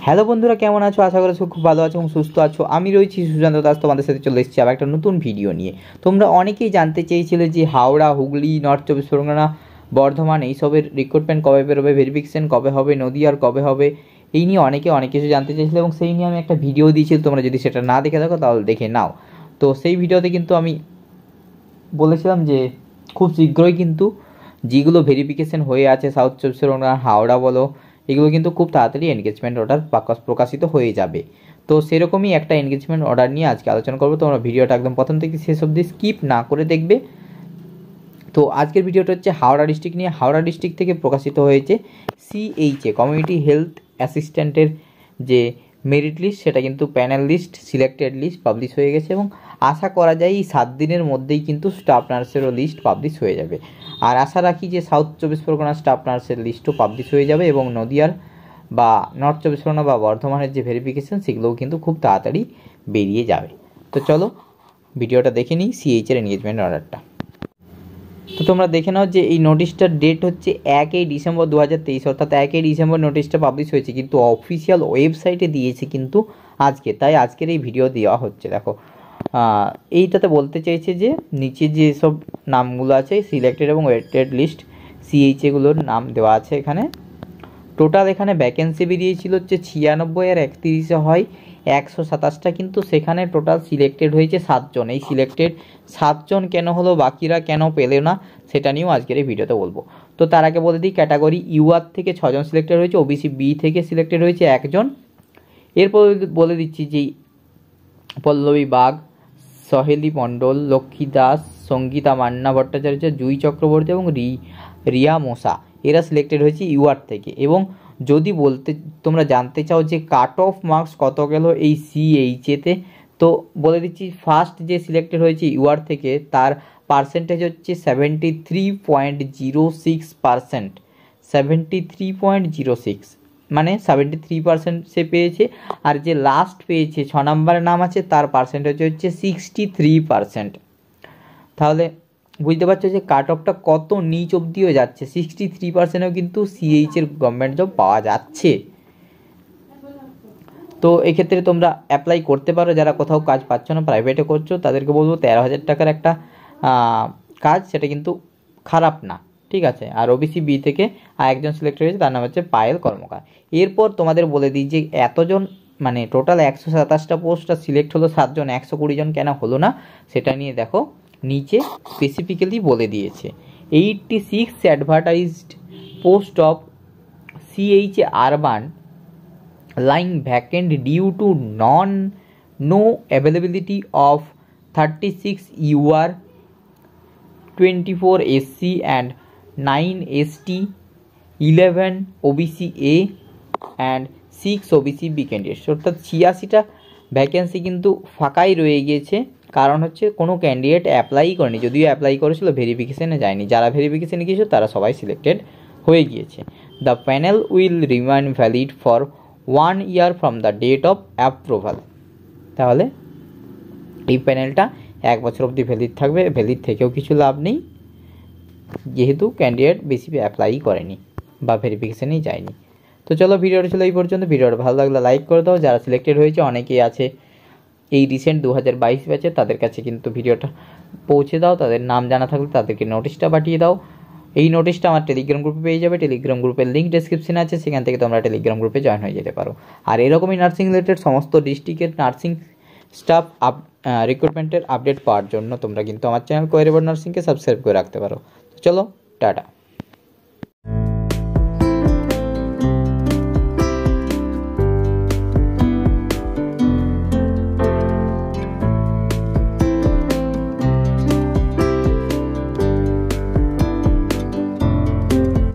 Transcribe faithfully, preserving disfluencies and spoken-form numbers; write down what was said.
Hello বন্ধুরা, কেমন আছো? আশা করি খুব ভালো আছো এবং সুস্থ আছো। আমি রয়েছি সুশান্ত দাস, তোমাদের সাথে চলে এসেছি আবার একটা নতুন ভিডিও নিয়ে। তোমরা অনেকেই জানতে চেয়েছিলে যে হাওড়া, হুগলি, নর্থ চব্বিশ পরগনা, বর্ধমান এইসবের রিক্রুটমেন্ট কবে বেরোবে, ভেরিফিকেশন কবে হবে, নদীয়ার কবে হবে, এই নিয়ে অনেকে অনেক কিছু জানতে চেয়েছিল এবং সেই নিয়ে আমি একটা ভিডিও দিয়েছি। তোমরা যদি সেটা না দেখে থাকো তাহলে দেখে নাও। তো সেই ভিডিওতে কিন্তু আমি বলেছিলাম যে খুব শীঘ্রই কিন্তু যেগুলো ভেরিফিকেশন হয়ে আছে সাউথ চব্বিশ পরগনা, হাওড়া বলো, এগুলো কিন্তু খুব তাড়াতাড়ি এনগেজমেন্ট অর্ডার প্রকাশিত হয়ে যাবে। তো সেরকমই একটা এনগেজমেন্ট অর্ডার নিয়ে আজকে আলোচনা করবো। তোমরা ভিডিওটা একদম প্রথম থেকে শেষ অবধি স্কিপ না করে দেখবে। তো আজকের ভিডিওটা হচ্ছে হাওড়া ডিস্ট্রিক্ট নিয়ে। হাওড়া ডিস্ট্রিক্ট থেকে প্রকাশিত হয়েছে সিএইচএ কমিউনিটি হেলথ অ্যাসিস্ট্যান্টের যে মেরিট লিস্ট, সেটা কিন্তু panel list, selected list publish হয়ে গেছে এবং আশা করা যায় এই সাত দিনের মধ্যেই কিন্তু স্টাফ নার্সেরও লিস্ট পাবলিশ হয়ে যাবে। আর আশা রাখি যে সাউথ চব্বিশ পরগনা স্টাফ নার্সের লিস্টও পাবলিশ হয়ে যাবে এবং নদীয়ার বা নর্থ চব্বিশ পরগনা বা বর্ধমানের যে ভেরিফিকেশান সেগুলোও কিন্তু খুব তাড়াতাড়ি বেরিয়ে যাবে। তো চলো ভিডিওটা দেখে নিই সিএইচের এনগেজমেন্ট অর্ডারটা। তো তোমরা দেখে নাও যে এই নোটিশটার ডেট হচ্ছে একই ডিসেম্বর দু হাজার তেইশ, অর্থাৎ একই ডিসেম্বর নোটিশটা পাবলিশ হয়েছে, কিন্তু অফিসিয়াল ওয়েবসাইটে দিয়েছে কিন্তু আজকে, তাই আজকের এই ভিডিও দেওয়া হচ্ছে। দেখো এইটাতে বলতে চাইছে যে নিচে যে সব নামগুলো আছে সিলেক্টেড এবং ওয়েটেড লিস্ট সিএইচএগুলোর নাম দেওয়া আছে এখানে। টোটাল এখানে ভ্যাকেন্সি বেরিয়েছিল হচ্ছে ছিয়ানব্বই আর একত্রিশে হয় একশো সাতাশটা, কিন্তু সেখানে টোটাল সিলেক্টেড হয়েছে সাতজন। এই সিলেক্টেড সাতজন কেন হলো, বাকিরা কেন পেলে না, সেটা নিয়েও আজকের এই ভিডিওতে বলবো। তো তার আগে বলে দিই, ক্যাটাগরি ইউআর থেকে ছজন সিলেক্টেড হয়েছে, ওবিসি বি থেকে সিলেক্টেড হয়েছে একজন। এরপর বলে দিচ্ছি যে পল্লবী বাগ, সহেলি মণ্ডল, লক্ষ্মী দাস, সঙ্গীতা মান্না ভট্টাচার্য, জুই চক্রবর্তী এবং রি রিয়া মোসা, এরা সিলেক্টেড হয়েছে ইউআর থেকে। এবং যদি বলতে তোমরা জানতে চাও যে কাট অফ মার্কস কত গেল এই সিএইচএতে, তো বলে দিচ্ছি ফার্স্ট যে সিলেক্টেড হয়েছে ইউআর থেকে তার পার্সেন্টেজ হচ্ছে seventy three point zero six percent seventy three point zero six মানে সেভেন্টি থ্রি পার্সেন্ট সে পেয়েছে। আর যে লাস্ট পেয়েছে ছ নম্বরের নাম আছে তার পার্সেন্টেজ হচ্ছে সিক্সটি থ্রি পার্সেন্ট। তাহলে বুঝতে পারছো যে কাট অফটা কত নিচ অবধিও যাচ্ছে। সিক্সটি থ্রি পার্সেন্টেও কিন্তু সিএইচের গভর্নমেন্ট জব পাওয়া যাচ্ছে। তো এক্ষেত্রে তোমরা অ্যাপ্লাই করতে পারো, যারা কোথাও কাজ পাচ্ছ না, প্রাইভেটে করছো, তাদেরকে বলবো তেরো হাজার টাকার একটা কাজ, সেটা কিন্তু খারাপ না, ঠিক আছে। আর ওবিসি বি থেকে আর একজন সিলেক্ট হয়েছে, তার নাম হচ্ছে পায়েল কর্মকার। এরপর তোমাদের বলে দিই যে এতজন মানে টোটাল একশো সাতাশটা পোস্টটা সিলেক্ট হলো সাতজন, একশো কুড়ি জন কেন হলো না সেটা নিয়ে দেখো নিচে স্পেসিফিক্যালি বলে দিয়েছে। Eighty six advertised post of CHA urban lying vacant due to non no availability of thirty-six U R, twenty-four S C and nine S T, eleven O B C A and six O B C B candidates, অর্থাৎ ছিয়াশিটা vacancy কিন্তু ফাঁকাই রয়ে গিয়েছে। কারণ হচ্ছে কোনো candidate apply করেনি, যদিও অ্যাপ্লাই করেছিল ভেরিফিকেশানে যায়নি। যারা ভেরিফিকেশানে গিয়েছিল তারা সবাই সিলেক্টেড হয়ে গিয়েছে। The panel will remain valid for one year from the date of approval. তাহলে এই প্যানেলটা এক বছর অবধি ভ্যালিড থাকবে। ভ্যালিড থেকেও কিছু লাভ নেই, যেহেতু ক্যান্ডিডেট বেশি অ্যাপ্লাই করেনি বা ভেরিফিকেশানেই যায়নি। তো চলো ভিডিওটা ছিল এই পর্যন্ত। ভিডিওটা ভালো লাগলে লাইক করে দাও। যারা সিলেক্টেড হয়েছে অনেকেই আছে এই রিসেন্ট দু হাজার বাইশ ব্যাচে, তাদের কাছে কিন্তু ভিডিওটা পৌঁছে দাও। তাদের নাম জানা থাকলে তাদেরকে নোটিশটা পাঠিয়ে দাও। এই নোটিশটা আমার টেলিগ্রাম গ্রুপে পেয়ে যাবে। টেলিগ্রাম গ্রুপের লিঙ্ক ডেসক্রিপশনে আছে, সেখান থেকে তোমরা টেলিগ্রাম গ্রুপে জয়েন হয়ে যেতে পারো। আর এরকমই নার্সিং রিলেটেড সমস্ত ডিস্ট্রিক্টের নার্সিং স্টাফ আপ রিক্রুটমেন্টের আপডেট পাওয়ার জন্য তোমরা কিন্তু আমার চ্যানেল কোয়েরিবর নার্সিংকে সাবস্ক্রাইব করে রাখতে পারো। চলো টাটা।